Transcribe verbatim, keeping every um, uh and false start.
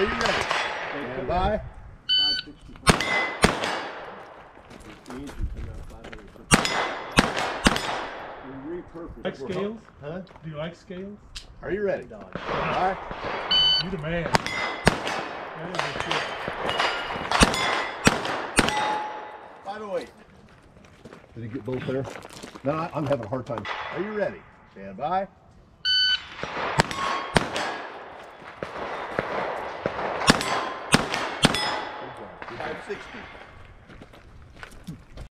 Are you ready? Stand by. five sixty-four. Like scales? Huh? Do you like scales? Are you ready? Stand by. You the man. That is a shit. five oh eight. Did you get both there? No, I, I'm having a hard time. Are you ready? Stand by. five sixty.